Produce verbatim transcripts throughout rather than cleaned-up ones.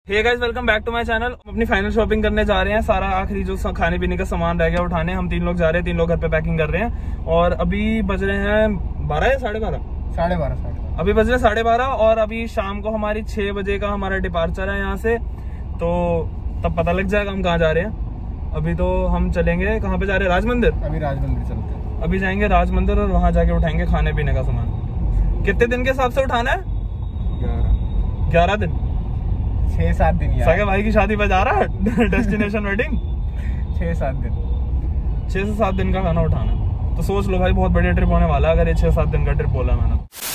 Hey guys, welcome back to my channel. अपनी final shopping करने जा रहे हैं। सारा आखिरी जो खाने पीने का सामान रह गया उठाने, हम तीन लोग जा रहे हैं। तीन लोग घर पे पैकिंग कर रहे हैं और अभी बज रहे हैं बारह या साढ़े बारह साढ़े बारह साढ़े अभी बज रहे हैं साढ़े बारह और अभी शाम को हमारी छह बजे का हमारा डिपार्चर है यहाँ से, तो तब पता लग जाएगा हम कहाँ जा रहे हैं। अभी तो हम चलेंगे, कहाँ पे जा रहे हैं? राज मंदिर। अभी राज मंदिर चलते हैं। अभी जाएंगे राज मंदिर और वहां जाके उठाएंगे खाने पीने का सामान। कितने दिन के हिसाब से उठाना है? ग्यारह ग्यारह दिन छह सात दिन यार। सगे भाई की शादी पे जा रहा है डेस्टिनेशन वेडिंग। छह सात दिन छह से सात दिन का खाना उठाना, तो सोच लो भाई बहुत बढ़िया ट्रिप होने वाला है अगर ये छह सात दिन का ट्रिप बोला मैंने।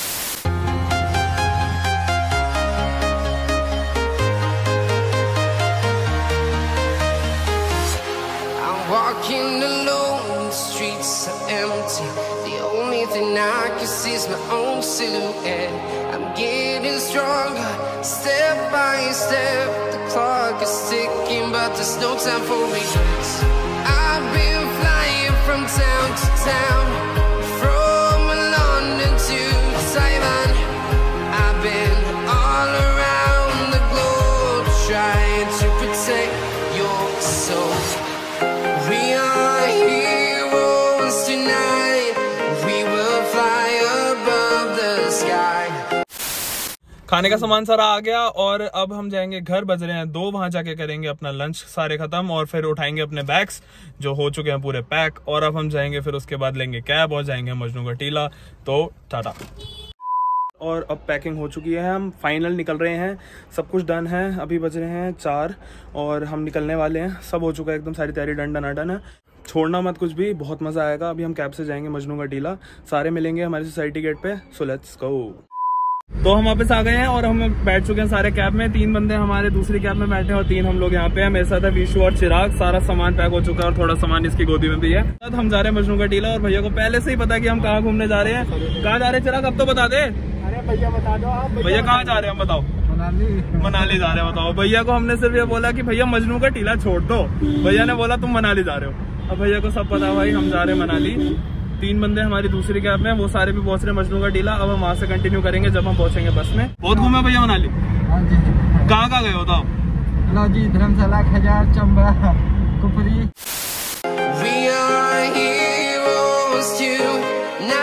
Walking alone, the streets are empty. The only thing I can see is my own silhouette. I'm getting stronger, step by step. The clock is ticking, but there's no time for regrets. I've been flying from town to town, from London to Taiwan. I've been all around the globe, trying to protect your soul. We are heroes tonight. We will fly above the sky. खाने का सामान सारा आ गया और अब हम जाएंगे घर। बज रहे हैं दो, वहां जाके करेंगे अपना लंच सारे खत्म और फिर उठाएंगे अपने बैग्स जो हो चुके हैं पूरे पैक। और अब हम जाएंगे, फिर उसके बाद लेंगे कैब और जाएंगे मजनू का टीला। तो टाटा। और अब पैकिंग हो चुकी है, हम फाइनल निकल रहे हैं। सब कुछ डन है। अभी बज रहे हैं चार और हम निकलने वाले हैं। सब हो चुका है एकदम, सारी तैयारी डन डन डन है। छोड़ना मत कुछ भी, बहुत मजा आएगा। अभी हम कैब से जाएंगे मजनू का टीला, सारे मिलेंगे हमारी सोसाइटी गेट पे। So let's go. तो हम वापस आ गए हैं और हम बैठ चुके हैं सारे कैब में। तीन बंदे हमारे दूसरी कैब में बैठे हैं और तीन हम लोग यहाँ पे हैं। मेरे साथ है विशु और चिराग। सारा सामान पैक हो चुका है और थोड़ा सामान इसकी गोदी में भी है। हम जा रहे हैं मजनू का टीला और भैया को पहले से ही पता है कि हम कहाँ घूमने जा रहे हैं। कहाँ जा रहे हैं चिराग, अब तो बता दे। अरे भैया बता दो आप। भैया कहाँ जा रहे हैं बताओ? मनाली मनाली जा रहे हैं। बताओ भैया को हमने सिर्फ ये बोला कि भैया मजनू का टीला छोड़ दो। भैया ने बोला तुम मनाली जा रहे हो। अब भैया को सब पता भाई हम जा रहे हैं मनाली। तीन बंदे हमारी दूसरी कैब में, वो सारे भी पहुंच रहे हैं मजनू का टीला। अब हम वहां से कंटिन्यू करेंगे जब हम पहुंचेंगे बस में। बहुत घूमे भैया मनाली। हाँ जी। कहाँ कहाँ गए बताओ? जी धर्मशाला, Khajjiar, Chamba, Kufri. We are heroes tonight.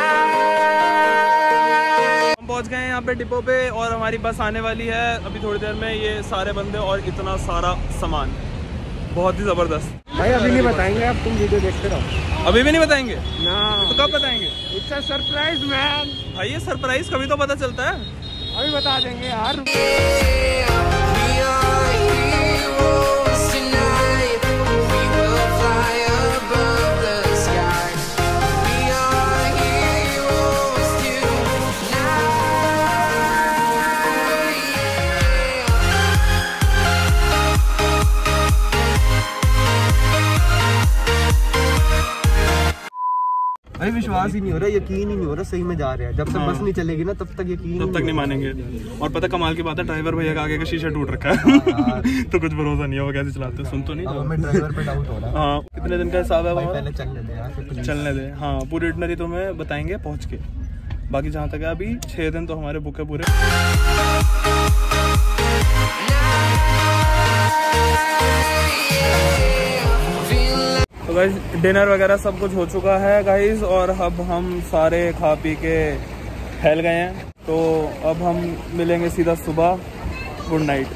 हम पहुंच गए हैं यहाँ पे डिपो पे और हमारी बस आने वाली है अभी थोड़ी देर में। ये सारे बंदे और इतना सारा सामान, बहुत ही जबरदस्त। भाई अभी नहीं बताएंगे, अब तुम वीडियो देखते रहो। अभी भी नहीं बताएंगे ना, तो कब बताएंगे? It's a surprise man. भाई ये सरप्राइज कभी तो पता चलता है। अभी बता देंगे यार। We are heroes tonight. We will fly above the sky. We are heroes tonight. अरे विश्वास ही नहीं हो रहा, यकीन ही नहीं हो रहा सही में जा रहे हैं। जब तक बस नहीं चलेगी ना तब तक यकीन तब तक नहीं मानेंगे। और पता कमाल की बात है, ड्राइवर भैया का आगे का शीशा टूट रखा है तो कुछ भरोसा नहीं है वो कैसे चलाते। सुन तो नहीं हमें ड्राइवर पे डाउट हो रहा है। हाँ, कितने दिन का हिसाब है हमारा? पहले चलने दे यार, चलने दे। हाँ, पूरी इटनरी तुम्हें बताएंगे पहुंच के। बाकी जहाँ तक है अभी छह दिन तो हमारे बुक है पूरे। तो गाइस डिनर वगैरह सब कुछ हो चुका है गाइस और अब हम सारे खा पी के फैल गए हैं। तो अब हम मिलेंगे सीधा सुबह। Good night.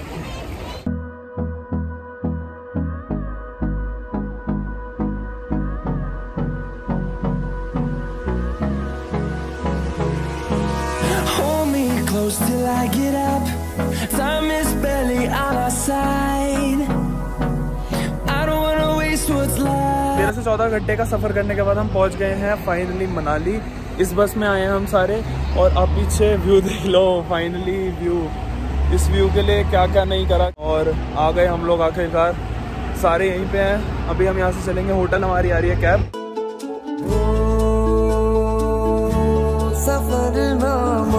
Hold me close till I get up. Time is barely on our side. I don't wanna waste what's left. तेरह से चौदह घंटे का सफर करने के बाद हम पहुंच गए हैं फाइनली मनाली। इस बस में आए हैं हम सारे और आप पीछे व्यू देख लो। फाइनली व्यू, इस व्यू के लिए क्या क्या नहीं करा और आ गए हम लोग आखिरकार। सारे यहीं पे हैं। अभी हम यहाँ से चलेंगे होटल, हमारी आ रही है कैब। सफरनामा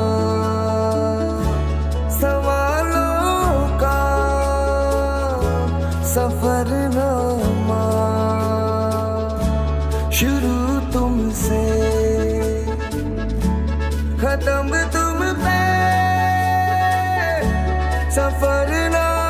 सवालों का सफरनामा, शुरू तुमसे खत्म तुम पे, सफरनामा।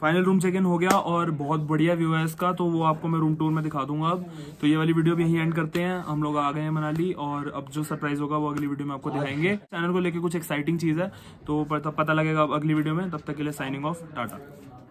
फाइनल रूम चेक इन हो गया और बहुत बढ़िया व्यू है इसका, तो वो आपको मैं रूम टूर में दिखा दूंगा अब। तो ये वाली वीडियो भी यहीं एंड करते हैं, हम लोग आ गए हैं मनाली और अब जो सरप्राइज होगा वो अगली वीडियो में आपको दिखाएंगे। चैनल को लेके कुछ एक्साइटिंग चीज है तो पता लगेगा अब अगली वीडियो में, तब तक के लिए साइनिंग ऑफ, टाटा।